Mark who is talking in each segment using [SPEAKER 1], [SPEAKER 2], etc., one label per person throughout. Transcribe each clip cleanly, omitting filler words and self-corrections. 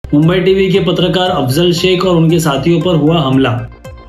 [SPEAKER 1] Mumbai TV के पत्रकार अफजल शेख और उनके साथियों पर हुआ हमला।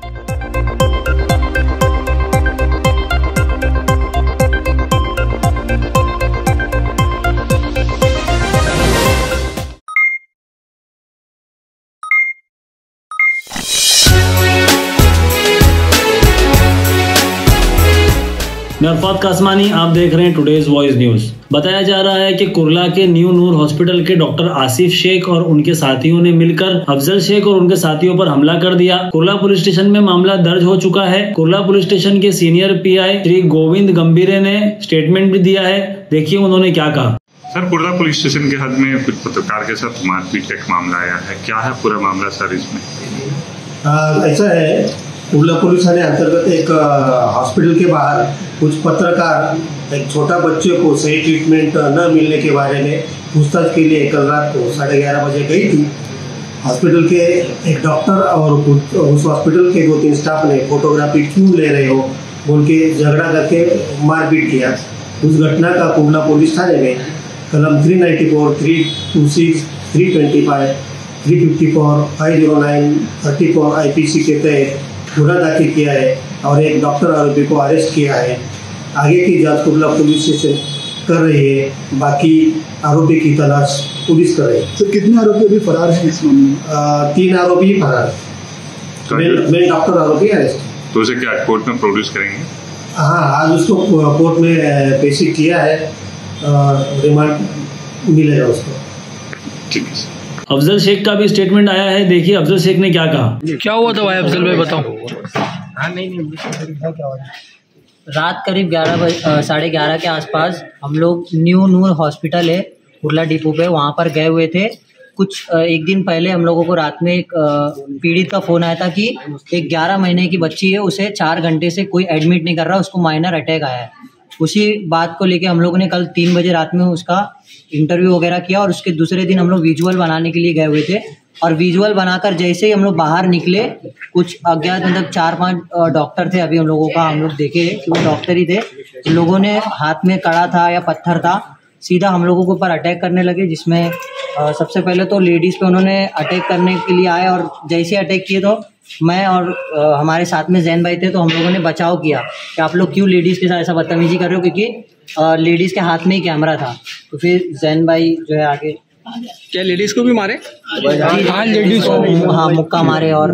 [SPEAKER 1] मैं अरफात कासमानी, आप देख रहे हैं टुडेज वॉइस न्यूज। बताया जा रहा है कि कुर्ला के न्यू नूर हॉस्पिटल के डॉक्टर आसिफ शेख और उनके साथियों ने मिलकर अफजल शेख और उनके साथियों पर हमला कर दिया। कुर्ला पुलिस स्टेशन में मामला दर्ज हो चुका है। कुर्ला पुलिस स्टेशन के सीनियर पीआई श्री गोविंद गंभीरे ने स्टेटमेंट भी दिया है। देखिए उन्होंने क्या कहा।
[SPEAKER 2] सर, कुर्ला पुलिस स्टेशन के हद में कुछ पत्रकार के साथ मारपीट का मामला आया है, क्या है पूरा मामला सर इसमें?
[SPEAKER 3] ऐसा है, कुर्ला पुलिस थाने अंतर्गत एक हॉस्पिटल के बाहर कुछ पत्रकार एक छोटा बच्चे को सही ट्रीटमेंट न मिलने के बारे में पूछताछ के लिए कल रात को 11:30 बजे गई थी। हॉस्पिटल के एक डॉक्टर और उस हॉस्पिटल के 2-3 स्टाफ ने फोटोग्राफी क्यों ले रहे हो बोल के झगड़ा करके मारपीट किया। उस घटना का कुर्ला पुलिस थाने में कलम 394, 326, 325, 354, 509, 34 IPC के तहत गुना दाखिल किया है और एक डॉक्टर आरोपी को अरेस्ट किया है। आगे की जांच कुर्ला पुलिस स्टेशन कर रही है, बाकी आरोपी की तलाश पुलिस कर रही है।
[SPEAKER 4] तो कितने आरोपी अभी फरार हैं इस मामले में? 3 आरोपी फरार, मेन डॉक्टर आरोपी अरेस्ट।
[SPEAKER 2] तो उसे क्या कोर्ट में प्रोड्यूस करेंगे?
[SPEAKER 3] हाँ, आज उसको कोर्ट में पेश किया है, रिमांड मिलेगा उसको।
[SPEAKER 2] ठीक है।
[SPEAKER 1] अफजल शेख का भी स्टेटमेंट आया है, देखिए अफजल शेख ने क्या कहा।
[SPEAKER 5] क्या हुआ था भाई अफजल भाई, बताओ।
[SPEAKER 6] रात करीब 11:30 के आसपास हम लोग न्यू नूर हॉस्पिटल है कुर्ला डिपो पे, वहाँ पर गए हुए थे। कुछ एक दिन पहले हम लोगों को रात में एक पीड़ित का फ़ोन आया था कि एक 11 महीने की बच्ची है, उसे 4 घंटे से कोई एडमिट नहीं कर रहा, उसको माइनर अटैक आया है। उसी बात को लेके हम लोगों ने कल 3 बजे रात में उसका इंटरव्यू वगैरह किया और उसके दूसरे दिन हम लोग विजुअल बनाने के लिए गए हुए थे। और विजुअल बनाकर जैसे ही हम लोग बाहर निकले, कुछ अज्ञात मतलब 4-5 डॉक्टर थे, अभी हम लोगों का हम लोग देखे कि वो डॉक्टर ही थे। उन लोगों ने हाथ में कड़ा था या पत्थर था, सीधा हम लोगों के ऊपर अटैक करने लगे, जिसमें सबसे पहले तो लेडीज़ पे उन्होंने अटैक करने के लिए आए और जैसे अटैक किए तो मैं और हमारे साथ में जैन भाई थे, तो हम लोगों ने बचाव किया कि आप लोग क्यों लेडीज़ के साथ ऐसा बदतमीजी कर रहे हो, क्योंकि लेडीज़ के हाथ में ही कैमरा था। तो फिर जैन भाई जो है आगे,
[SPEAKER 5] क्या लेडीज को भी मारे?
[SPEAKER 6] हाँ, लेडीज को हाँ मुक्का मारे और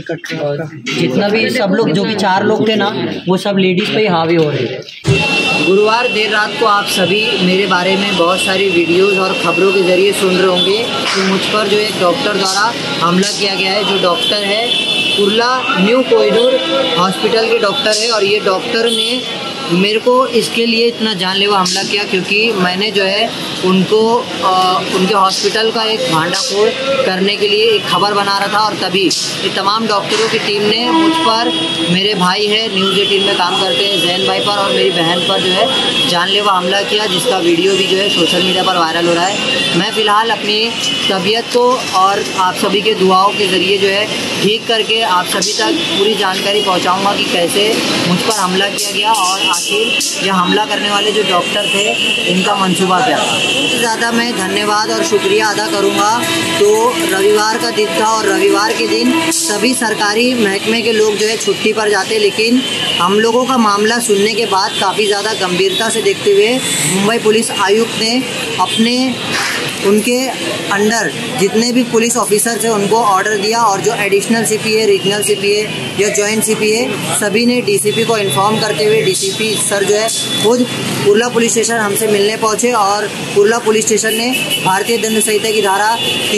[SPEAKER 6] जितना भी सब लोग जो भी 4 लोग थे ना, वो सब लेडीज़ पे ही हावी हो रहे थे। गुरुवार देर रात को आप सभी मेरे बारे में बहुत सारी वीडियोस और ख़बरों के ज़रिए सुन रहे होंगे कि मुझ पर जो एक डॉक्टर द्वारा हमला किया गया है। जो डॉक्टर है कुर्ला न्यू कोहिनूर हॉस्पिटल के डॉक्टर है, और ये डॉक्टर ने मेरे को इसके लिए इतना जानलेवा हमला किया क्योंकि मैंने जो है उनको उनके हॉस्पिटल का एक भांडाफोड़ करने के लिए एक खबर बना रहा था, और तभी ये तमाम डॉक्टरों की टीम ने मुझ पर, मेरे भाई है न्यूज़ 18 में काम करते हैं जैन भाई पर, और मेरी बहन पर जो है जानलेवा हमला किया, जिसका वीडियो भी जो है सोशल मीडिया पर वायरल हो रहा है। मैं फ़िलहाल अपनी तबीयत को और आप सभी के दुआओं के ज़रिए जो है ठीक करके आप सभी तक पूरी जानकारी पहुँचाऊँगा कि कैसे मुझ पर हमला किया गया और आखिर यह हमला करने वाले जो डॉक्टर थे इनका मंसूबा क्या था। सबसे ज़्यादा मैं धन्यवाद और शुक्रिया अदा करूंगा। तो रविवार का दिन था और रविवार के दिन सभी सरकारी महकमे के लोग जो है छुट्टी पर जाते, लेकिन हम लोगों का मामला सुनने के बाद काफ़ी ज़्यादा गंभीरता से देखते हुए मुंबई पुलिस आयुक्त ने अपने उनके अंडर जितने भी पुलिस ऑफिसर थे उनको ऑर्डर दिया, और जो एडिशनल सीपीए, रीजनल सीपीए या जॉइंट सीपीए सभी ने डीसीपी को इन्फॉर्म करते हुए डीसीपी सर जो है खुद कुर्ला पुलिस स्टेशन हमसे मिलने पहुंचे, और कुर्ला पुलिस स्टेशन ने भारतीय दंड संहिता की धारा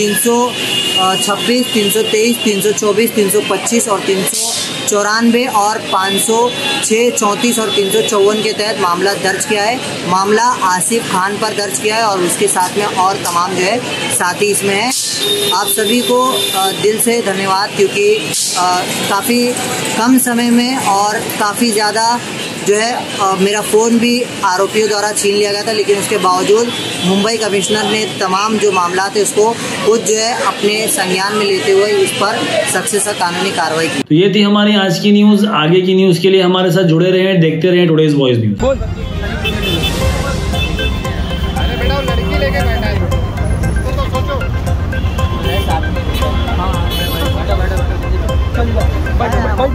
[SPEAKER 6] 326, 323, 324, 325 और 394 और 506, 34 और 354 के तहत मामला दर्ज किया है। मामला आसिफ खान पर दर्ज किया है और उसके साथ में और तमाम जो है साथी इसमें हैं। आप सभी को दिल से धन्यवाद, क्योंकि काफ़ी कम समय में और काफ़ी ज़्यादा जो है मेरा फ़ोन भी आरोपियों द्वारा छीन लिया गया था, लेकिन उसके बावजूद मुंबई कमिश्नर ने तमाम जो मामला थे उसको खुद जो है अपने संज्ञान में लेते हुए उस पर सख्त से सख्त कानूनी कार्रवाई की।
[SPEAKER 1] तो ये थी हमारी आज की न्यूज़। आगे की न्यूज़ के लिए हमारे साथ जुड़े रहें, देखते रहें टुडेज वॉइस न्यूज़।
[SPEAKER 4] अरे बेटा लड़की लेके बैठा है तो सोचो।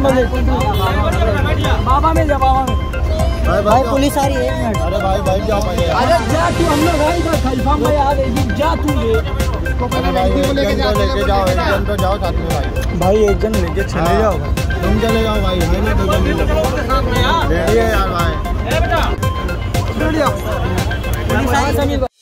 [SPEAKER 6] बाबा में जा, बाबा में भाई पुलिस आ रही है। 1 मिनट।
[SPEAKER 4] अरे भाई जाओ भाई।
[SPEAKER 6] अरे जा तू, हम लोग भाई खलीफा में आ रहे हैं, जा तू ले।
[SPEAKER 4] लेके जाओ एक जन तो जाओ साथ में भाई 1 जन लेके चले जाओ। तुम चले जाओ भाई, है ना 2 जन रेडी है यार भाई।